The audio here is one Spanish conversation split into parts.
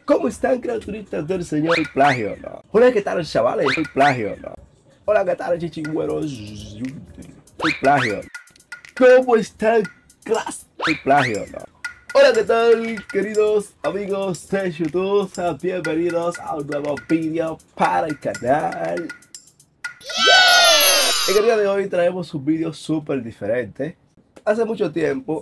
¿Cómo están, criaturitas del señor Plagio? ¿No? Hola, ¿qué tal, chavales? Soy Plagio, ¿no? Hola, ¿qué tal, chichigüeros? Soy Plagio. ¿Cómo están, clase? Soy Plagio, ¿no? Hola, ¿qué tal, queridos amigos de YouTube? Sean bienvenidos a un nuevo vídeo para el canal. En el día de hoy traemos un vídeo súper diferente. Hace mucho tiempo,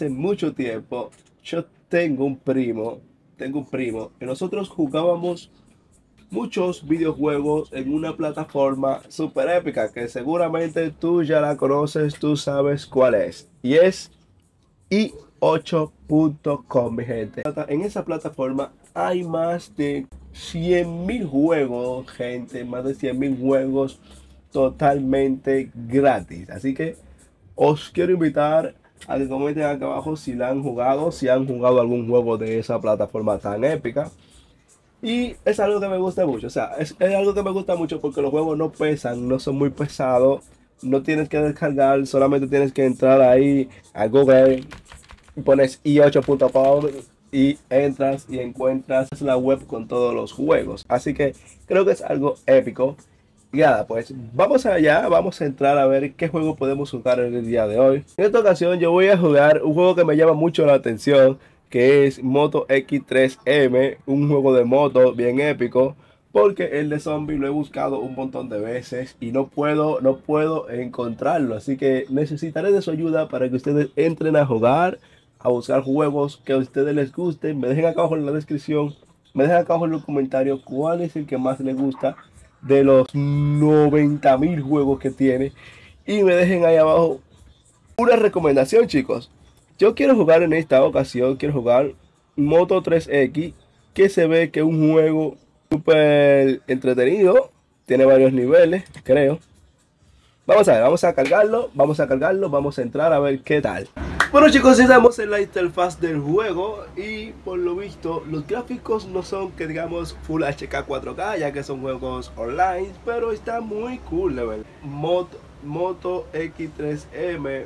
yo tengo un primo y nosotros jugábamos muchos videojuegos en una plataforma súper épica que seguramente tú ya la conoces, tú sabes cuál es. Y es i8.com, mi gente. En esa plataforma hay más de 100.000 juegos, gente, más de 100.000 juegos totalmente gratis. Así que os quiero invitar a que comenten acá abajo si la han jugado, si han jugado algún juego de esa plataforma tan épica. Y es algo que me gusta mucho, o sea, es algo que me gusta mucho porque los juegos no pesan, no son muy pesados, no tienes que descargar, solamente tienes que entrar ahí a Google, pones i8.com y entras y encuentras la web con todos los juegos. Así que creo que es algo épico. Y nada, pues vamos allá, vamos a entrar a ver qué juego podemos jugar en el día de hoy. En esta ocasión yo voy a jugar un juego que me llama mucho la atención, que es Moto X3M, un juego de moto bien épico, porque el de zombie lo he buscado un montón de veces y no puedo encontrarlo, así que necesitaré de su ayuda para que ustedes entren a jugar, a buscar juegos que a ustedes les gusten. Me dejen acá abajo en la descripción, me dejen acá abajo en los comentarios cuál es el que más les gusta de los 90.000 juegos que tiene, y me dejen ahí abajo una recomendación, chicos. Yo quiero jugar en esta ocasión, quiero jugar Moto 3X, que se ve que es un juego súper entretenido, tiene varios niveles, creo. Vamos a ver, vamos a cargarlo, vamos a entrar a ver qué tal. Bueno, chicos, estamos en la interfaz del juego y por lo visto los gráficos no son que digamos Full HK 4K, ya que son juegos online, pero está muy cool, de verdad. Moto X3M,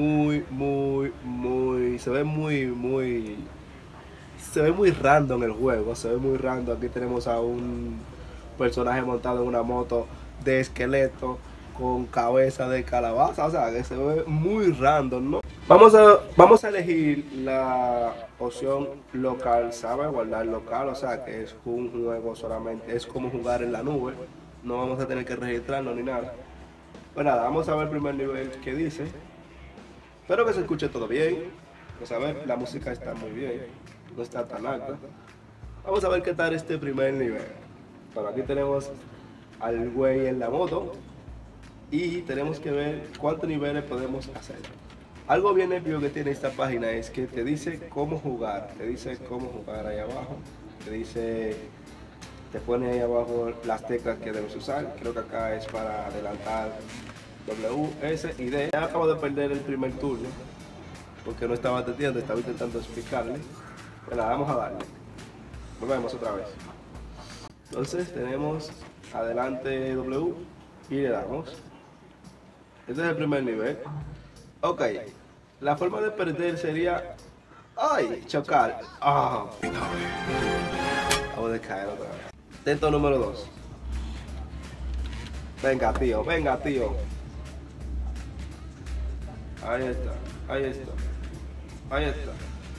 se ve muy random el juego, se ve muy random. Aquí tenemos a un personaje montado en una moto de esqueleto con cabeza de calabaza, o sea que se ve muy random, ¿no? Vamos a elegir la opción local, ¿sabes? Guardar local, o sea que es un juego solamente, es como jugar en la nube, no vamos a tener que registrarnos ni nada. Pues nada, vamos a ver el primer nivel que dice. Espero que se escuche todo bien. Pues a ver, la música está muy bien, no está tan alta. Vamos a ver qué tal este primer nivel. Bueno, aquí tenemos al güey en la moto y tenemos que ver cuántos niveles podemos hacer. Algo bien épico que tiene esta página es que te dice cómo jugar, ahí abajo, te pone ahí abajo las teclas que debes usar. Creo que acá es para adelantar W, S y D. Ya acabo de perder el primer turno porque no estaba atendiendo, estaba intentando explicarle. Bueno, vamos a darle. Volvemos otra vez. Entonces tenemos adelante W y le damos. Este es el primer nivel. Ok, la forma de perder sería... ¡Ay! Chocar. ¡Ah! Acabo de caer otra vez. Intento número 2. Venga, tío, venga, tío. Ahí está, ahí está, ahí está.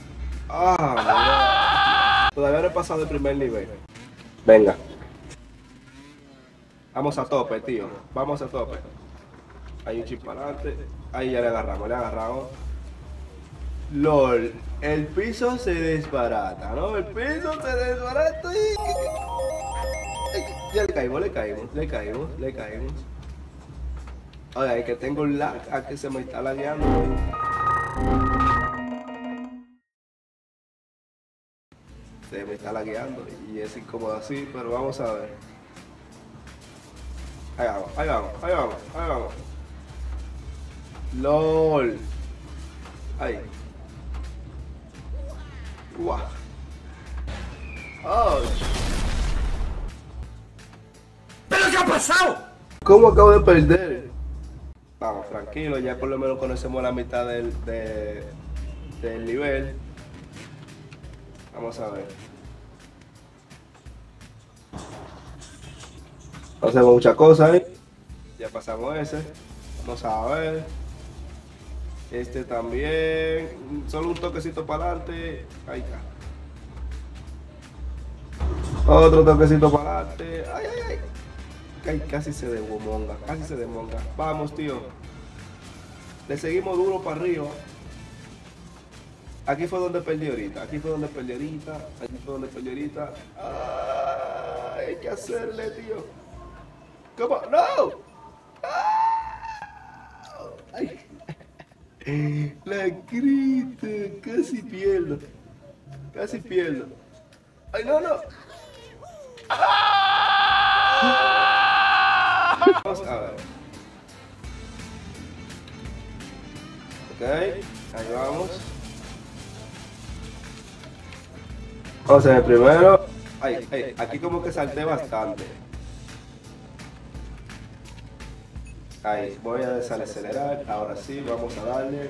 ¡Ah! Todavía no he pasado el primer nivel. Venga. Vamos a tope, tío. Vamos a tope. Hay un chip para adelante. Ahí ya le agarramos. LOL. El piso se desbarata, ¿no? El piso se desbarata y... Ya le caímos. Oiga, que tengo un lag, a que se me está lagueando. Se me está lagueando y es incómodo así, pero vamos a ver. Ahí vamos. LOL. Ahí. Guau. Oh. ¿Pero qué ha pasado? ¿Cómo acabo de perder? Vamos, tranquilo, ya por lo menos conocemos la mitad del nivel. Vamos a ver. No hacemos muchas cosas, ¿eh? Ya pasamos ese. Vamos a ver. Este también. Solo un toquecito para adelante. Ahí está. Otro toquecito para adelante. Ay, ay, ay. Ay, casi se demonga. Casi se demonga. Vamos, tío. Le seguimos duro para arriba. Aquí fue donde perdí ahorita. Aquí fue donde perdí ahorita. Aquí fue donde perdí ahorita. Ay, hay que hacerle, tío. ¿Cómo? ¡No! Ay. La grita. Casi pierdo. Casi pierdo. ¡Ay, no, no! Vamos a ver. Ok, ahí vamos. Vamos a ver primero. Ay, ay, aquí como que salté bastante. Ahí, voy a desacelerar. Ahora sí, vamos a darle.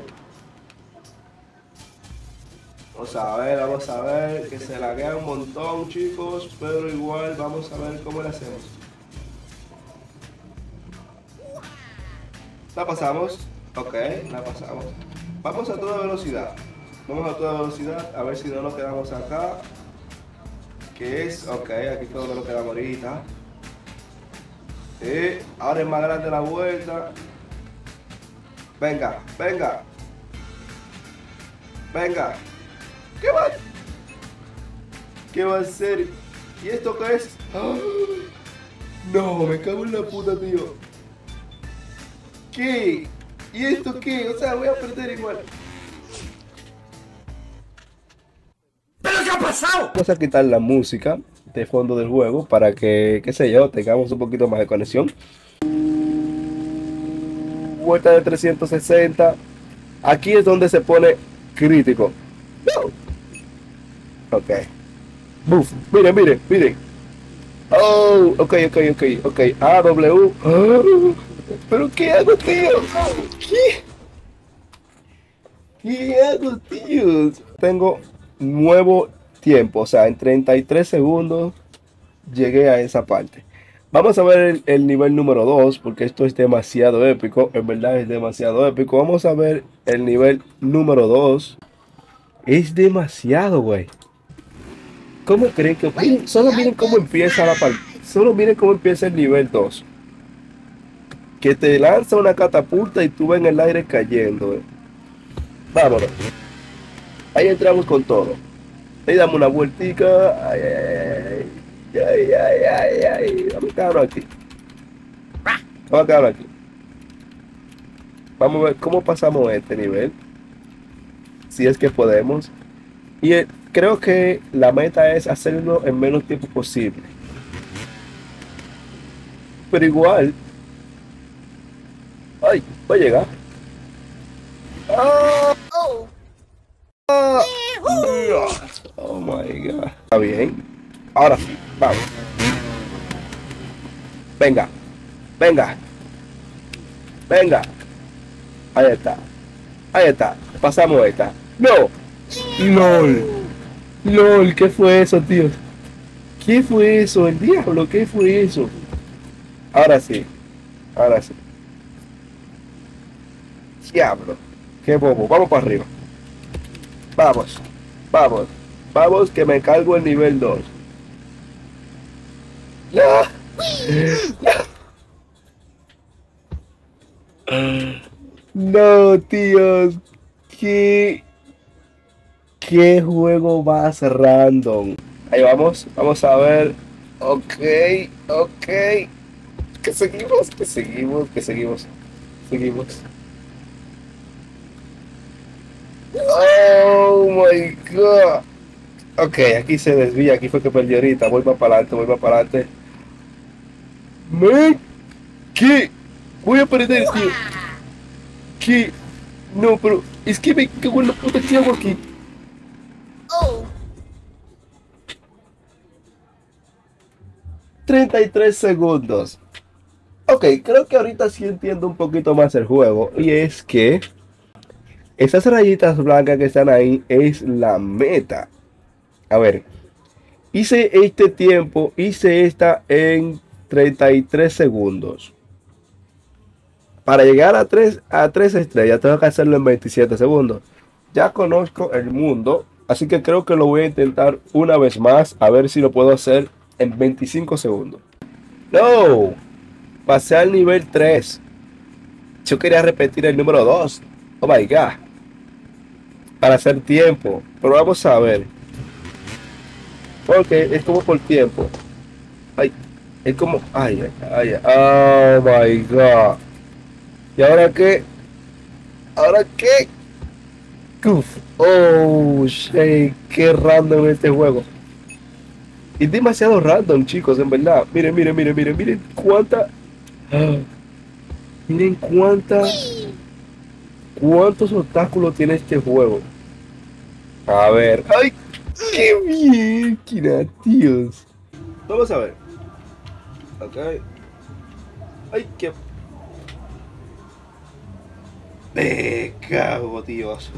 Vamos a ver. Que se laguea un montón, chicos. Pero igual, vamos a ver cómo lo hacemos. La pasamos. Ok, la pasamos. Vamos a toda velocidad. Vamos a toda velocidad. A ver si no nos quedamos acá. Que es, ok, aquí fue donde nos quedamos ahorita. Ahora es más grande la vuelta. Venga, venga. Venga. ¿Qué va? ¿Qué va a hacer? ¿Y esto qué es? ¡Ah! No, me cago en la puta, tío. ¿Qué? ¿Y esto qué? O sea, voy a perder igual. ¿Pero qué ha pasado? Vamos a quitar la música de fondo del juego para que, qué sé yo, tengamos un poquito más de conexión. Vuelta de 360. Aquí es donde se pone crítico. Ok. Buf. Miren, miren, miren. Oh, ok. AW. Oh, ¿pero qué hago, tío? ¿Qué? ¿Qué hago, tío? Tengo nuevo tiempo, o sea, en 33 segundos llegué a esa parte. Vamos a ver el nivel número 2, porque esto es demasiado épico, en verdad es demasiado épico. Vamos a ver el nivel número 2. Es demasiado, güey. ¿Cómo creen que...? Miren, solo miren cómo empieza la parte. Solo miren cómo empieza el nivel 2. Que te lanza una catapulta y tú ves en el aire cayendo, güey. Vámonos. Ahí entramos con todo. Ahí damos una vueltica. Ay. Vamos a quedarnos aquí. Vamos a quedarnos aquí. Vamos a ver cómo pasamos este nivel. Si es que podemos. Y creo que la meta es hacerlo en menos tiempo posible. Pero igual. Ay, va a llegar. ¡Ah! Oh my god. Está bien. Ahora sí, vamos. Venga. Ahí está. Pasamos esta. ¡No! LOL, ¿qué fue eso, tío? ¿Qué fue eso? El diablo, ¿qué fue eso? Ahora sí. Diablo. Qué bobo. Vamos para arriba. Vamos, que me cargo el nivel 2. No, tíos. ¿Qué juego más random? Ahí vamos a ver. Ok. Que seguimos. Oh my god. Ok, aquí se desvía, aquí fue que perdí ahorita. Voy para adelante. ¿Qué? Voy a perder, tío. ¿Qué? No, pero es que me cago en la puta, ¿qué hago aquí? 33 segundos. Ok, creo que ahorita sí entiendo un poquito más el juego. Y es que esas rayitas blancas que están ahí es la meta. A ver, hice este tiempo, hice esta en 33 segundos. Para llegar a 3 estrellas tengo que hacerlo en 27 segundos. Ya conozco el mundo, así que creo que lo voy a intentar una vez más, a ver si lo puedo hacer en 25 segundos. ¡No! Pasé al nivel 3. Yo quería repetir el número 2. Oh my god. Para hacer tiempo. Pero vamos a ver. Porque es como por tiempo. Ay, es como... Ay, ay, ay. Oh my god. ¿Y ahora qué? ¿Ahora qué? Uf. Oh, shit. Qué random este juego. Es demasiado random, chicos, en verdad. Miren, miren, miren, miren, miren cuánta... Miren cuántos obstáculos tiene este juego. A ver. ¡Ay! ¡Qué bien! ¡Tíos! Vamos a ver. Ok. ¡Ay, qué! ¡Me cago, tíos!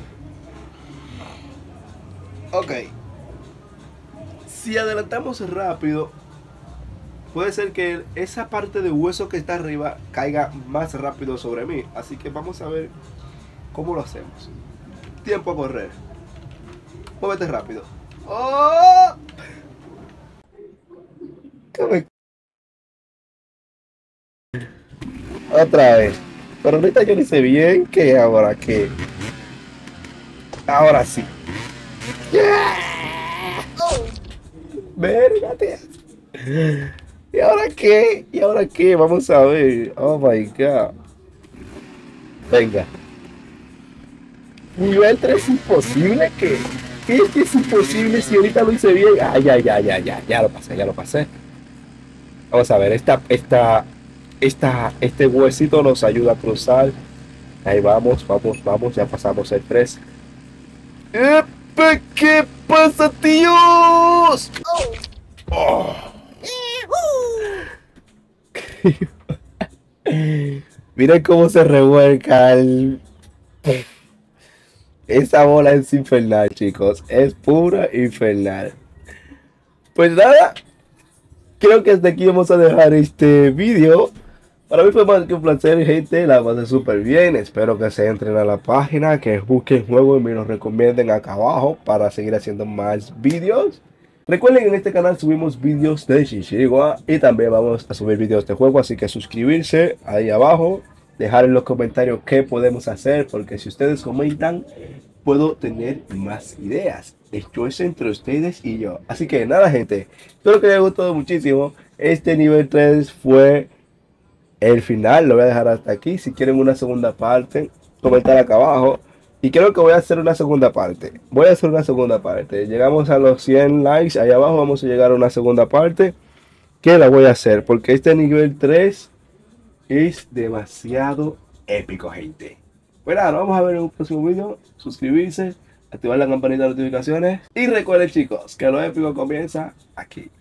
Ok. Si adelantamos rápido, puede ser que esa parte de hueso que está arriba caiga más rápido sobre mí. Así que vamos a ver cómo lo hacemos. Tiempo a correr. Muévete rápido. ¡Oh! Otra vez. Pero ahorita yo no sé bien que ahora que. Ahora sí. ¡Yeah! Oh. Verga, tío. ¿Y ahora qué? ¿Y ahora qué? Vamos a ver. Oh my god. Venga. Nivel 3 es imposible. ¿Qué es que es imposible si ahorita lo hice bien? Ah, ya lo pasé, ya lo pasé. Vamos a ver, este huesito nos ayuda a cruzar. Ahí vamos, vamos, vamos, ya pasamos el 3. ¡Epa! ¿Qué pasa, tíos? Oh. Miren cómo se revuelca esa bola es infernal, chicos. Es pura infernal. Pues nada, creo que hasta aquí vamos a dejar este vídeo. Para mí fue más que un placer, gente. La pasé súper bien. Espero que se entren a la página, que busquen juego y me lo recomienden acá abajo para seguir haciendo más vídeos. Recuerden que en este canal subimos vídeos de Chichigua y también vamos a subir vídeos de juego, así que suscribirse ahí abajo, dejar en los comentarios qué podemos hacer, porque si ustedes comentan, puedo tener más ideas. Esto es entre ustedes y yo. Así que nada, gente, espero que les haya gustado muchísimo. Este nivel 3 fue el final, lo voy a dejar hasta aquí. Si quieren una segunda parte, comentar acá abajo. Y creo que voy a hacer una segunda parte. Voy a hacer una segunda parte. Llegamos a los 100 likes. Ahí abajo vamos a llegar a una segunda parte. Que la voy a hacer. Porque este nivel 3 es demasiado épico, gente. Bueno, nos vamos a ver en un próximo video. Suscribirse. Activar la campanita de notificaciones. Y recuerden, chicos, que lo épico comienza aquí.